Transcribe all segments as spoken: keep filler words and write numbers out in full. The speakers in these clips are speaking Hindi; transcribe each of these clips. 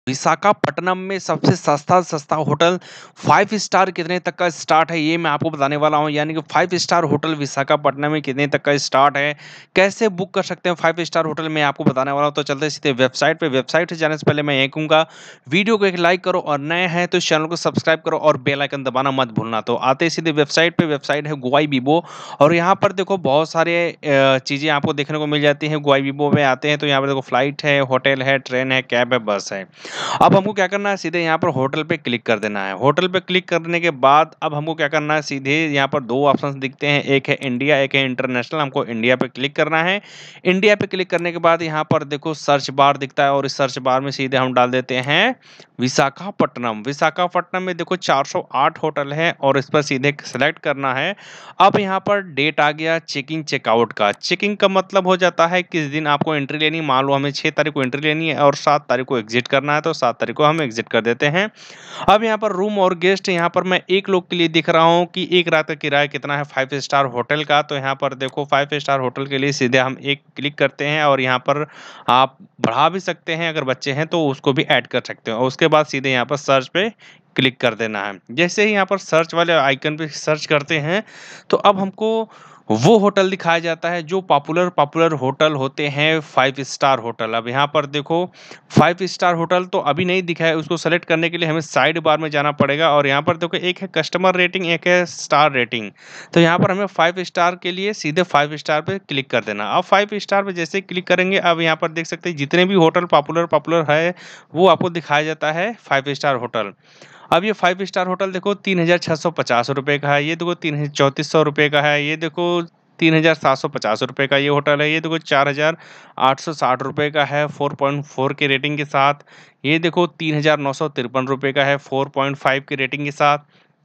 विशाखापट्टनम में सबसे सस्ता सस्ता होटल फाइव स्टार कितने तक का स्टार्ट है, ये मैं आपको बताने वाला हूँ। यानी कि फाइव स्टार होटल विशाखापट्टनम में कितने तक का स्टार्ट है, कैसे बुक कर सकते हैं फाइव स्टार होटल, मैं आपको बताने वाला हूँ। तो चलते हैं सीधे वेबसाइट पे। वेबसाइट पे जाने से पहले मैं ये कहूँगा, वीडियो को एक लाइक करो और नए हैं तो इस चैनल को सब्सक्राइब करो और बेल आइकन दबाना मत भूलना। तो आते हैं सीधे वेबसाइट पे। वेबसाइट है गोवाई बीबो और यहाँ पर देखो बहुत सारे अ, चीज़ें आपको देखने को मिल जाती हैं। गोवाई बीबो में आते हैं तो यहाँ पर देखो फ्लाइट है, होटल है, ट्रेन है, कैब है, बस है। अब हमको क्या करना है, सीधे यहाँ पर होटल पे क्लिक कर देना है। होटल पे क्लिक करने के बाद अब हमको क्या करना है, सीधे यहाँ पर दो ऑप्शंस दिखते हैं, एक है इंडिया, एक है इंटरनेशनल। हमको इंडिया पे क्लिक करना है। इंडिया पे क्लिक करने के बाद यहाँ पर देखो सर्च बार दिखता है और इस सर्च बार में सीधे हम डाल देते हैं विशाखापट्टनम। विशाखापट्टनम में देखो चार सौ आठ होटल है और इस पर सीधे सेलेक्ट करना है। अब यहाँ पर डेट आ गया चेकिंग चेकआउट का। चेकिंग का मतलब हो जाता है किस दिन आपको एंट्री लेनी है। मान लो हमें छह तारीख को एंट्री लेनी है और सात तारीख को एग्जिट करना है, तो सात तारीख को हम एग्जिट कर देते हैं। अब यहाँ पर रूम और गेस्ट, यहाँ पर मैं एक लोग के लिए दिख रहा हूँ कि एक रात का किराया कितना है फाइव स्टार होटल का। तो यहाँ पर देखो फाइव स्टार होटल के लिए सीधे हम एक क्लिक करते हैं और यहाँ पर आप बढ़ा भी सकते हैं, अगर बच्चे हैं तो उसको भी ऐड कर सकते हो। और उसके बाद सीधे यहाँ पर सर्च पे क्लिक कर देना है। जैसे ही यहाँ पर सर्च वाले आइकन पे सर्च करते हैं तो अब हमको वो होटल दिखाया जाता है जो पॉपुलर पॉपुलर होटल होते हैं, फाइव स्टार होटल। अब यहाँ पर देखो फाइव स्टार होटल तो अभी नहीं दिखा है, उसको सेलेक्ट करने के लिए हमें साइड बार में जाना पड़ेगा और यहाँ पर देखो एक है कस्टमर रेटिंग, एक है स्टार रेटिंग। तो यहाँ पर हमें फाइव स्टार के लिए सीधे फाइव स्टार पे क्लिक कर देना। अब फाइव स्टार पे जैसे क्लिक करेंगे, अब यहाँ पर देख सकते हैं जितने भी होटल पॉपुलर पॉपुलर है वो आपको दिखाया जाता है फाइव स्टार होटल। अब ये फाइव स्टार होटल देखो तीन हजार छः सौ पचास रुपये का है, ये देखो तीन हजार चौंतीस सौ रुपये का है, ये देखो तीन हजार सात सौ पचास रुपये का ये होटल है, ये देखो चार हजार आठ सौ साठ रुपये का है फोर पॉइंट फोर की रेटिंग के साथ, ये देखो तीन हजार नौ सौ तिरपन रुपये का है फोर पॉइंट फाइव की रेटिंग के साथ।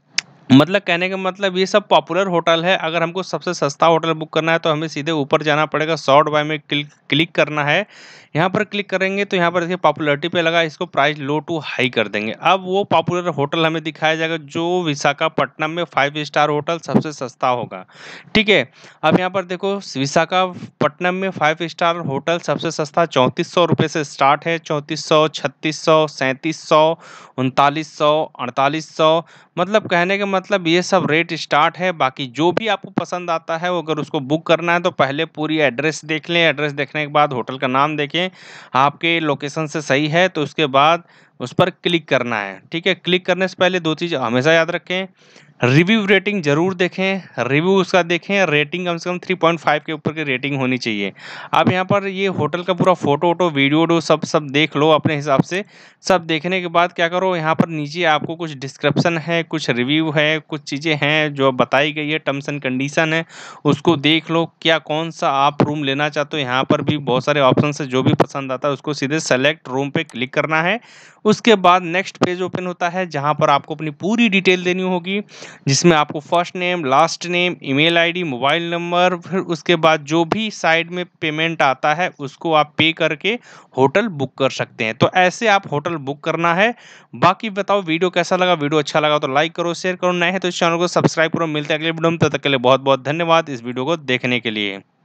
मतलब कहने का मतलब ये सब पॉपुलर होटल है। अगर हमको सबसे सस्ता होटल बुक करना है तो हमें सीधे ऊपर जाना पड़ेगा, सॉर्ट बाय में क्लिक क्लिक करना है। यहाँ पर क्लिक करेंगे तो यहाँ पर देखिए पॉपुलरिटी पे लगा, इसको प्राइस लो टू हाई कर देंगे। अब वो पॉपुलर होटल हमें दिखाया जाएगा जो विशाखापट्टनम में फाइव स्टार होटल सबसे सस्ता होगा। ठीक है, अब यहाँ पर देखो विशाखापट्टनम में फाइव स्टार होटल सबसे सस्ता चौंतीस सौ रुपये से स्टार्ट है। चौंतीस सौ, छत्तीस सौ, सैंतीस सौ, उनतालीस सौ, अड़तालीस सौ, मतलब कहने का मतलब ये सब रेट स्टार्ट है। बाकी जो भी आपको पसंद आता है वो अगर उसको बुक करना है तो पहले पूरी एड्रेस देख लें। एड्रेस देखने के बाद होटल का नाम देखें, आपके लोकेशन से सही है तो उसके बाद उस पर क्लिक करना है। ठीक है, क्लिक करने से पहले दो चीज़ हमेशा याद रखें, रिव्यू रेटिंग जरूर देखें, रिव्यू उसका देखें, रेटिंग कम से कम थ्री पॉइंट फाइव के ऊपर की रेटिंग होनी चाहिए। अब यहाँ पर ये होटल का पूरा फोटो वोटो वीडियो वोडियो सब सब देख लो अपने हिसाब से। सब देखने के बाद क्या करो, यहाँ पर नीचे आपको कुछ डिस्क्रिप्शन है, कुछ रिव्यू है, कुछ चीज़ें हैं जो बताई गई है, टर्म्स एंड कंडीशन है, उसको देख लो। क्या कौन सा आप रूम लेना चाहते हो, यहाँ पर भी बहुत सारे ऑप्शन है, जो भी पसंद आता है उसको सीधे सेलेक्ट रूम पे क्लिक करना है। उसके बाद नेक्स्ट पेज ओपन होता है जहाँ पर आपको अपनी पूरी डिटेल देनी होगी, जिसमें आपको first name, last name, email ID, mobile number, फिर उसके बाद जो भी साइड में पेमेंट आता है उसको आप पे करके होटल बुक कर सकते हैं। तो ऐसे आप होटल बुक करना है। बाकी बताओ वीडियो कैसा लगा, वीडियो अच्छा लगा तो लाइक करो, शेयर करो, नए हैं तो इस चैनल को सब्सक्राइब करो। मिलते हैं अगले वीडियो में, तब तक के लिए बहुत बहुत धन्यवाद इस वीडियो को देखने के लिए।